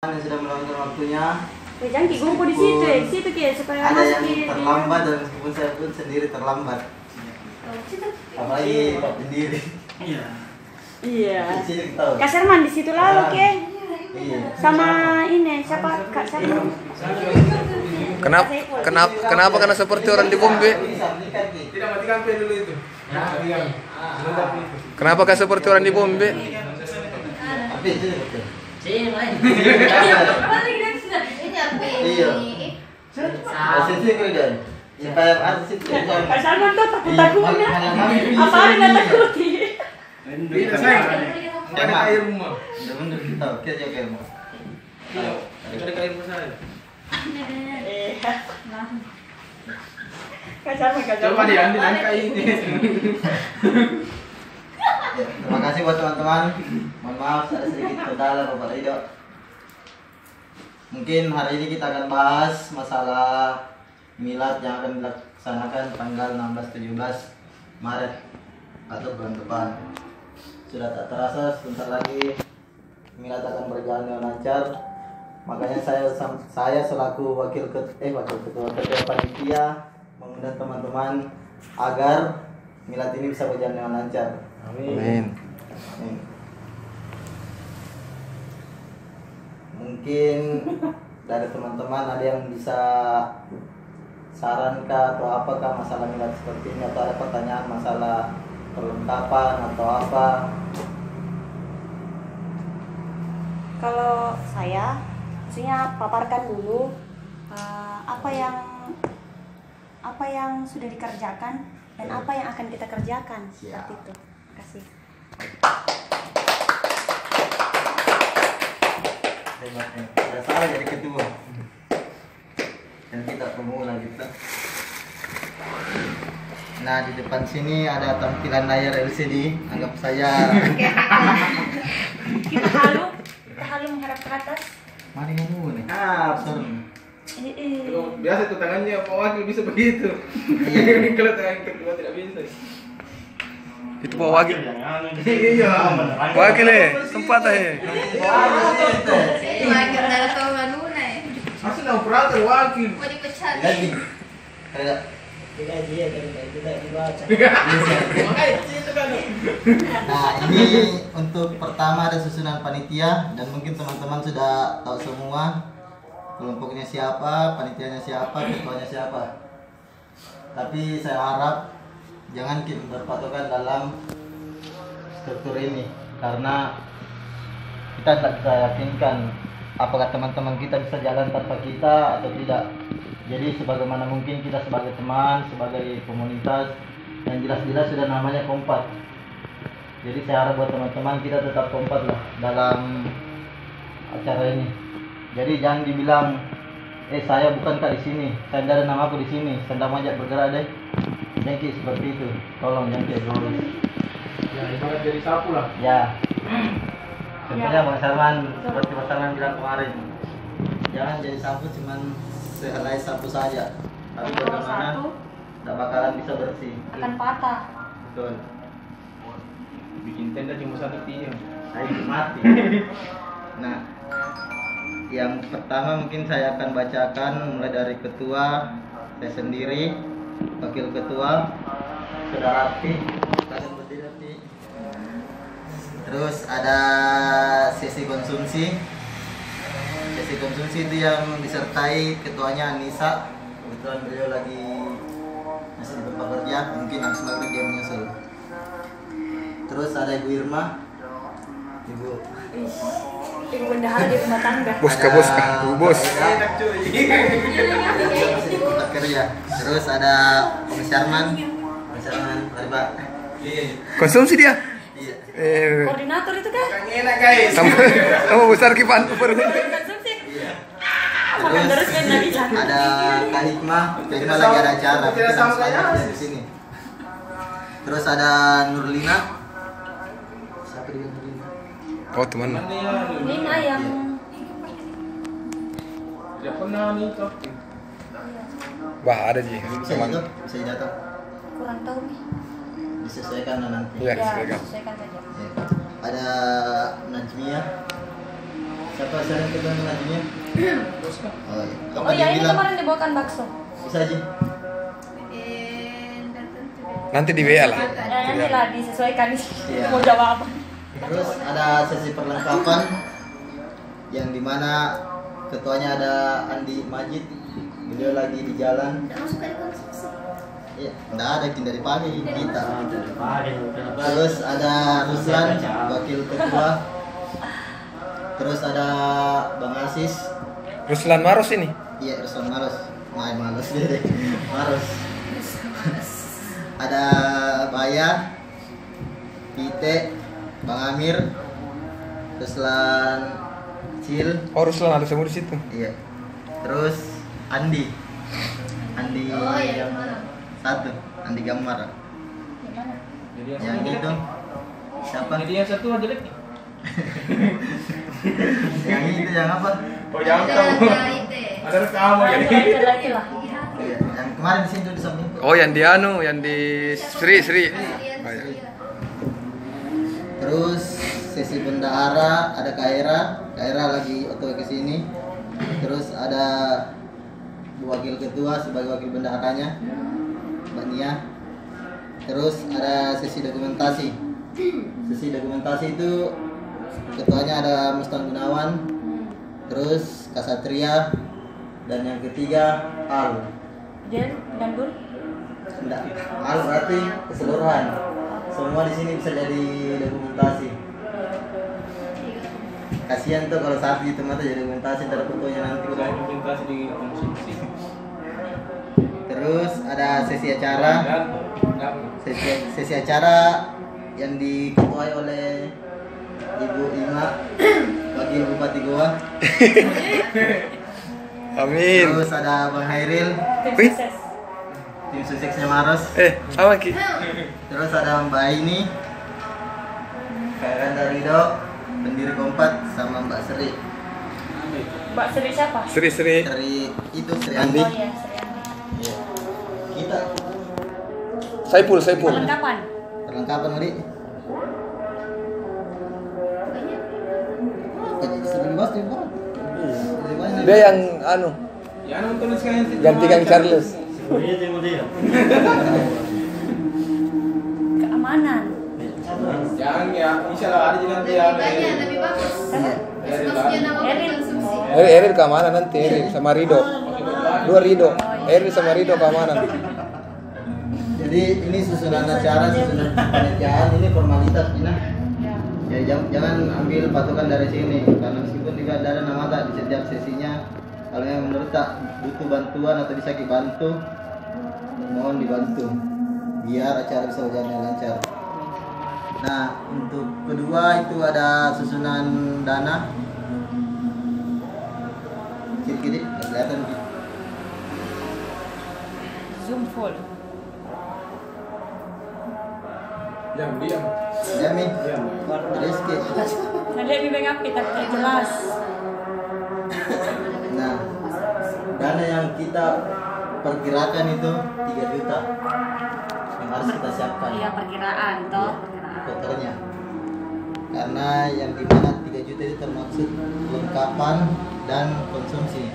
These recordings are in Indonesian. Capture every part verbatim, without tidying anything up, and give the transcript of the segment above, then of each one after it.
yang sudah meluangkan waktunya. Ya, jangan kigumpul di situ ya, di situ kayak supaya ada yang di, terlambat dan meskipun saya pun sendiri terlambat. Apalagi Pak Pendiri. Iya. Iya. Kecil tahu. Kak Serman di situ lalu ke. Iya. Sama ini siapa Kak Serman? Kenapa kenapa kenapa karena seperti orang di Bombe? Tidak matikan P dulu itu. Ya. Kenapa kayak seperti orang di Bombe? Tapi itu betul. Sini lain. Iya. Posisi kerja. Supaya ada situ. Kak Serman tuh takut-takutnya. Apa ada takuti? Tidak saya. Ada air rumah. Udah bener kita oke aja kayak mau. Ada air rumah saya. Eh. Kak Serman Kak Serman. Coba diambil angka ini. Ya, terima kasih buat teman-teman. Mohon maaf ada sedikit kendala Bapak Ridho. Mungkin hari ini kita akan bahas masalah milad yang akan dilaksanakan tanggal enam belas tujuh belas Maret atau bulan depan. Sudah tak terasa sebentar lagi milad akan berjalan dengan lancar. Makanya saya saya selaku wakil ketua eh wakil ketua ketua panitia mengundang teman-teman agar milad ini bisa berjalan dengan lancar. Amin. Amin. Mungkin dari teman-teman ada yang bisa saran kah atau apakah masalah milad seperti ini, atau ada pertanyaan masalah perlengkapan atau apa? Kalau saya, maksudnya paparkan dulu uh, apa yang apa yang sudah dikerjakan dan apa yang akan kita kerjakan. Siap. Seperti itu. Terima kasih. Hebatnya, tidak salah jadi ketua. Dan kita pemula kita. Nah, di depan sini ada tampilan layar L C D. Anggap saya. Kita halu, kita halu menghadap ke atas. Mari ngomong nih. Ah, serem. Eh, eh. Biasa itu tangannya Pak Wakil bisa begitu. Kalau tangan ketua tidak bisa. Itu Pak Wakil. Iya. Wakil eh, tempat eh. Asal nak perhatian Wakil. Lagi. Kayak Nah, ini untuk pertama ada susunan panitia, dan mungkin teman-teman sudah tahu semua kelompoknya siapa, panitianya siapa, ketuanya siapa. Tapi saya harap jangan kita berpatokan dalam struktur ini, karena kita tidak bisa yakinkan apakah teman-teman kita bisa jalan tanpa kita atau tidak. Jadi sebagaimana mungkin kita sebagai teman, sebagai komunitas yang jelas-jelas sudah namanya kompak. Jadi saya harap buat teman-teman kita tetap kompak lah dalam acara ini. Jadi jangan dibilang, eh saya bukan kak di sini, saya ada nama aku di sini, saya tidak ajak bergerak deh. Jangan seperti itu, tolong jangan egois. Ya ibarat jadi sapu lah. Ya. Sebenarnya Bang Sarman seperti Bang Sarman bilang kemarin, jangan jadi sapu cuman sehelai sapu saja, tapi bagaimana tidak bakalan bisa bersih. Akan patah. Betul. Bikin tenda cuma satu tiang. Saya mati. Nah, yang pertama mungkin saya akan bacakan mulai dari ketua, saya sendiri, wakil ketua, saudara Arti, kalian berdiri Arti. Terus ada sesi konsumsi. Sesi konsumsi itu yang disertai ketuanya Anissa. Kebetulan beliau lagi masih di tempat kerja, mungkin habis maghrib dia menyusul. Terus ada Ibu Irma, Ibu Ibu bendahara di rumah tangga. Bos ke bos kah? Bu bos. Enak cuy. Dia masih di tempat kerja. Terus ada Om Syarman, Om Syarman, mari Pak. Iya. Konsumsi dia. Iya. Eh, Koordinator itu kan? Kan enak guys. sama sama besar kipan per. Konsumsi. Iya. Makan terus kan dari Terus jangan. ada Kak Hikmah, Kak Hikmah lagi ada acara, Tidak kita sama harus saya. di sini. Terus ada Nurlina. Siapa dia Nurlina? Oh teman. Lina yang Tidak pernah nih toh. Bah ada ji. Bisa Teman. jatuh, bisa jatuh. kurang tahu nih. Disesuaikan nanti. Iya, Ya, silakan. sesuaikan saja. Ya. Ada Najmia. Siapa sering kita lajunya? Oh iya. Apa Oh dia ya, ini bilang? kemarin dibawakan bakso. Bisa aja. Nanti di W A lah. Ya, nanti lah disesuaikan. Iya. Mau jawab apa? Terus ada sesi perlengkapan yang dimana ketuanya ada Andi Majid. Beliau lagi di jalan. Iya, enggak ada yang dari pagi kita. Terus ada Ruslan, wakil ketua. Terus ada Bang Asis. Ruslan Maros ini. Iya, Ruslan Maros. Main males dia deh. Maros. Ada Baya, Pite, Bang Amir, Ruslan Cil. Oh, Ruslan ada semua di situ. Iya. Terus Andi. Andi yang satu, Andi Gambar. Gimana? Jadi yang Yang satu itu siapa? Jadi yang satu aja lagi. Yang itu yang apa? Oh jangan kamu. Ada rekaman ya. Lagi lagi lagi lah. Iya, yang kemarin di sini tuh di samping. Oh, yang di anu, yang di Sri Sri. Oh, ya. Terus sesi bendahara ada Kaira, Kaira lagi otw ke sini. Terus ada wakil ketua sebagai wakil bendaharanya, Mbak Nia. Terus ada sesi dokumentasi. Sesi dokumentasi itu ketuanya ada Mustang Gunawan, terus Kasatria, dan yang ketiga Al. Jen dan Dul. Enggak, Al berarti keseluruhan. Semua di sini bisa jadi dokumentasi. Kasihan tuh kalau satu itu mata jadi dokumentasi ntar fotonya nanti udah. Dokumentasi di konsumsi. Terus ada sesi acara. Sesi, sesi acara yang diketuai oleh Ibu Ima, Wakil Bupati Goa. Amin. Terus ada Bang Hairil, Tim Wih. sukses. tim suksesnya Maros. Eh, apa Ki? Terus ada Mbak Aini, Kak Randa Rido, pendiri Kompat, sama Mbak Sri. Mbak Sri siapa? Sri Sri. Dari itu Sri Andi. Andi. Oh iya, Sri Andi. Iya. Kita Saipul, Saipul. Perlengkapan. perlengkapan Mari. Sebelum bos di bawah. Dia yang anu, Ya nonton sekarang yang gantikan Charles. Keamanan. Jangan ya, insya Allah ada juga nanti ya. banyak lebih bagus. Maksudnya nama Erin. konsumsi. Eril, Eril keamanan nanti, Eril sama Rido. Dua Rido. Eril sama Rido keamanan. Jadi ini susunan acara, susunan panitiaan, ini formalitas Ina. Ya. Ya jangan, jangan ambil patokan dari sini karena meskipun tidak ada nama tak di setiap sesinya, kalau yang menurut tak butuh bantuan atau bisa dibantu, mohon dibantu biar acara bisa berjalan lancar. Nah untuk kedua itu ada susunan dana. Kiri-kiri nggak kelihatan Ki. Zoom full. Diam, diam. Ya Mi, Rizky. Nanti lebih banyak kita tidak jelas. Nah, dana yang kita perkirakan itu tiga juta yang harus kita siapkan. Iya perkiraan toh. Perkiraan. Totalnya. Karena yang dimana tiga juta itu termaksud kelengkapan dan konsumsi.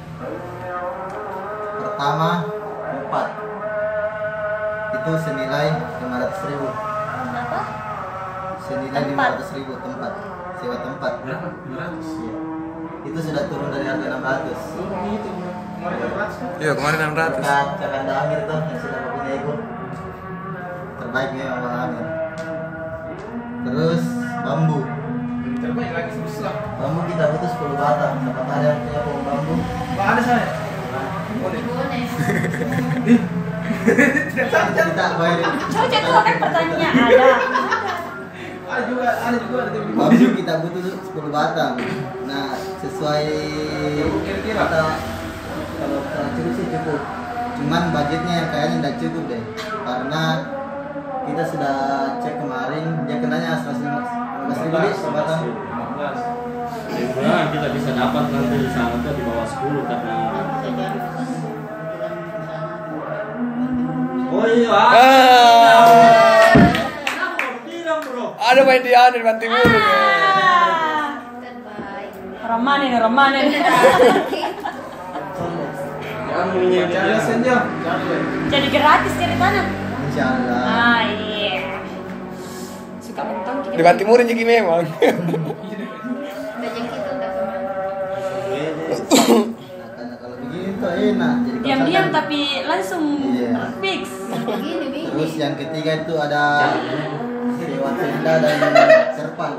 Pertama, empat. Itu senilai lima ratus ribu. Apa? Senilai lima Tempat. ratus ribu tempat. Sewa tempat. Berapa? dua ratus. Iya. Itu sudah turun dari harga enam ratus. Oh, itu. Kemarin enam ratus. Iya, kemarin enam ratus. Berkat Kakanda Amir tuh yang sudah punya ibu. Terbaik memang Bang Amir. Terus bambu. Terbaik lagi susah. Bambu kita butuh sepuluh batang. Siapa ada yang punya pohon bambu? Pak ada saya. Boleh. Boleh. Kita bayar. Oh itu kan pertanyaannya ada. Ada juga, ada juga ada yang Bambu kita butuh sepuluh batang. Nah, sesuai Kira-kira. kata kalau kalau cukup sih cukup. Cuman budgetnya yang kayaknya tidak cukup deh. Karena kita sudah cek kemarin dia kenanya seratus lima belas ribu deh sebatang. lima belas. Nah, kita bisa dapat nanti di sana tuh di bawah sepuluh karena oh iya. Ah, Bilang bro. ada main di anu di Bantimurung. Ya. Ah. Terbaik. Ramanin, ramanin. Cari senyum. Jadi gratis ceritanya. Insya Allah. Ah iya. Suka mentok. Di Banti Murin jadi memang. Banyak itu udah kemana. Nah, karena kalau begini tuh enak. Jadi Diam-diam kontrakan. tapi langsung Iya. fix. Begini, begini. Terus yang ketiga itu ada sewa tenda dan serpan.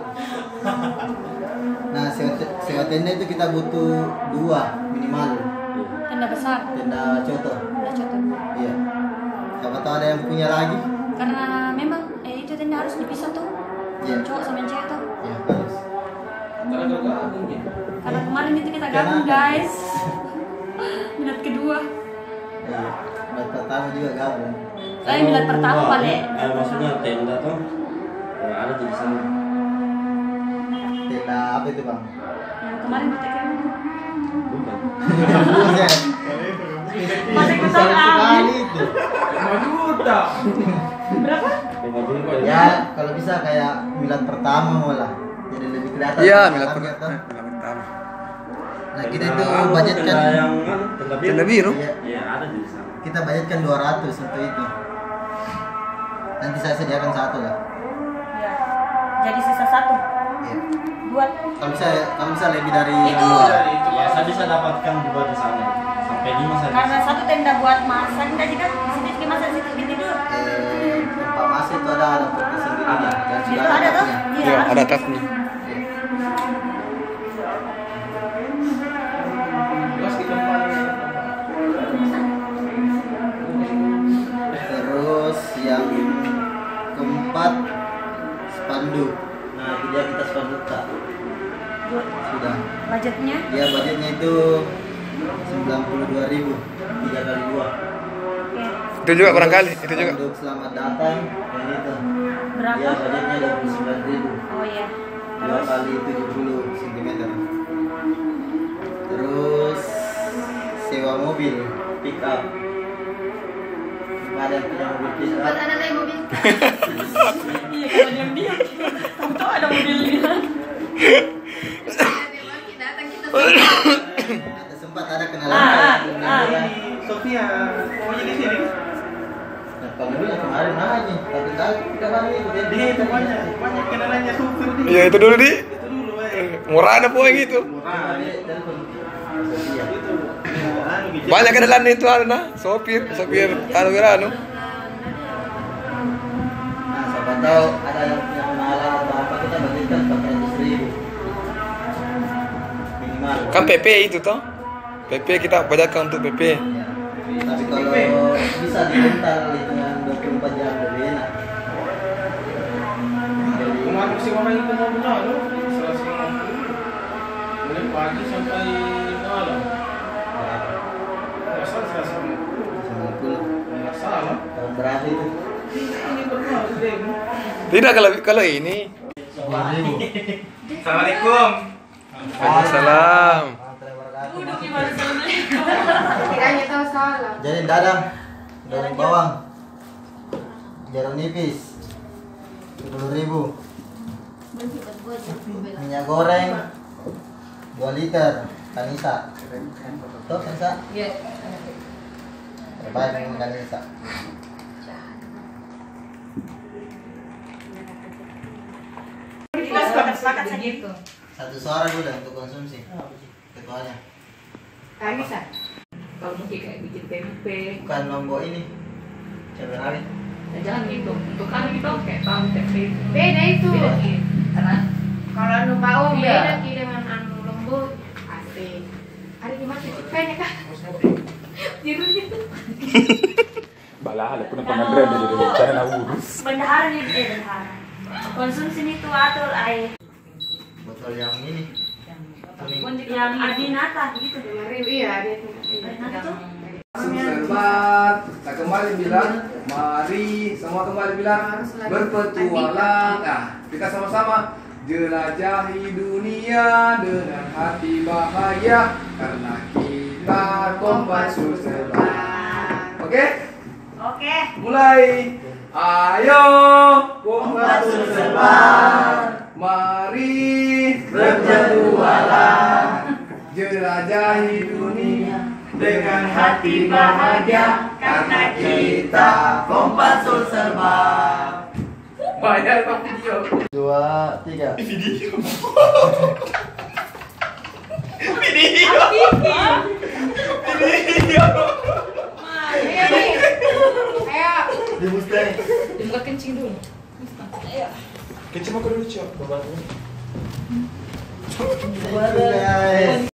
Nah, sewa, sewa tenda itu kita butuh dua minimal. Tenda besar. Tenda coto. Udah contoh dua. Iya. Siapa tahu ada yang punya lagi? Karena memang eh, itu tenda harus dipisah tuh. Iya. Cowok sama cewek tuh. Iya, harus. Karena kemarin itu kita gabung guys. Minat kedua. Iya. Buat pertama juga gabung. Saya minat pertama paling. Eh, maksudnya tenda tuh eh, ada di sana. Tenda apa itu, Bang? Yang kemarin kita kirim. Bukan. Buset. Masih Besar kesal sekali itu. lima juta. Berapa? Lima juta Ya, kalau bisa kayak milan pertama malah. Jadi lebih kelihatan. Iya, pertama milat gitu. pertama. Milat pertama. Nah, kita itu Tenda- budgetkan. tenda yang anu, tenda biru. Tenda biru? Iya, Iya, ada di sana. kita budgetkan dua ratus untuk itu. Nanti saya sediakan satu lah. Ya. Jadi sisa satu. Iya. Buat Kalau bisa kalau bisa lebih dari Itu. yang dua. Ya, saya bisa dapatkan dua di sana. Sampai lima saya karena bisa. satu tenda buat masak kita juga di sini kita masak di situ kita tidur. Eh, tempat masuk itu ada ada putih sendirinya dan Itu sudah ada tuh. atapnya. Iya, harus ada di- atapnya. Iya. Terus kita paling. Terus yang keempat spanduk. Nah, itu dia kita spanduk tak. Sudah. Budgetnya Dia budgetnya itu sembilan puluh dua ribu tiga kali dua. oke. Itu juga barangkali, itu juga. Untuk selamat datang yang itu. Berapa? Dia budgetnya dua puluh sembilan ribu Oh iya. dua kali tujuh puluh sentimeter. Terus sewa mobil pick up. Ada yang punya mobil pick Buat up. anak naik mobil. Iya kalau diam-diam. Tahu ada mobilnya. Memang kita datang kita semua. Ada sempat ada kenalan. Ah, ah, dengan ah. dia. Sofia, pokoknya di sini. Nah, kalau dulu kemarin aja, tapi tahu kita kali itu dia Dia itu banyak, banyak kenalannya supir di. Iya, itu dulu di. Itu dulu, eh. Murah ada poin gitu. Murah. dia telepon. Iya. Itu. Anu, bijak. Banyak kenalan itu anu nah, sopir, sopir anu anu. Nah, siapa tahu ada yang punya kenalan atau apa kita bagikan empat ratus ribu minimal. Kan P P itu toh. P P kita bajakan untuk P P. Ya. Tapi kalau bisa dirental dengan dua puluh empat jam lebih enak. Jadi, Kemarin si orang itu mau benar, loh. seratus lima puluh. Mulai pagi sampai malam. Nggak salah seratus lima puluh. sembilan puluh Nggak salah. tahun berapa itu? Ini pernah deh. Tidak kalau kalau ini. sepuluh ribu. Assalamualaikum. Waalaikumsalam. Duduk gimana sana? Kiranya tahu salah. Jadi dadang, daun bawang, jeruk nipis, sepuluh ribu. Minyak goreng, dua liter, kanisa. Tuh kanisa, Iya. terbaik dengan kanisa. Kita sepakat-sepakat saja itu. Satu suara udah untuk konsumsi. Ketuanya. Ah, bisa. Kalau mungkin kayak bikin tempe, Bukan lombok ini. Cabai rawit. nah, jangan gitu. Untuk kan gitu kayak tahu tempe. Beda itu. Beda Ki. Karena kalau anu bau beda Ki dengan anu lembut. Asik. Hari gimana sih? Pengen kan? Judulnya tuh. Balah, ada pun pengadran dari rencana na urus. Bendahara nih, eh bendahara. Konsumsi itu atur air Botol yang ini. Kuning. yang Adinata gitu. Iya, dia tuh. Adinata tuh. Selamat, kita kembali bilang, mari semua kembali bilang berpetualang. Nah, kita sama-sama jelajahi dunia dengan hati bahagia karena kita kompak Sulselbar. Oke, Oke. mulai. Ayo kompak Sulselbar. mari berpetualang, jelajahi dunia dengan hati bahagia, karena kita kompas serba. Bayar Pak video. Dua, tiga. Video. Video. Ayo nih. Ayo. Di Mustang. Dibuka kencing dulu. Ayo. Kencing aku dulu, Cok. Guys.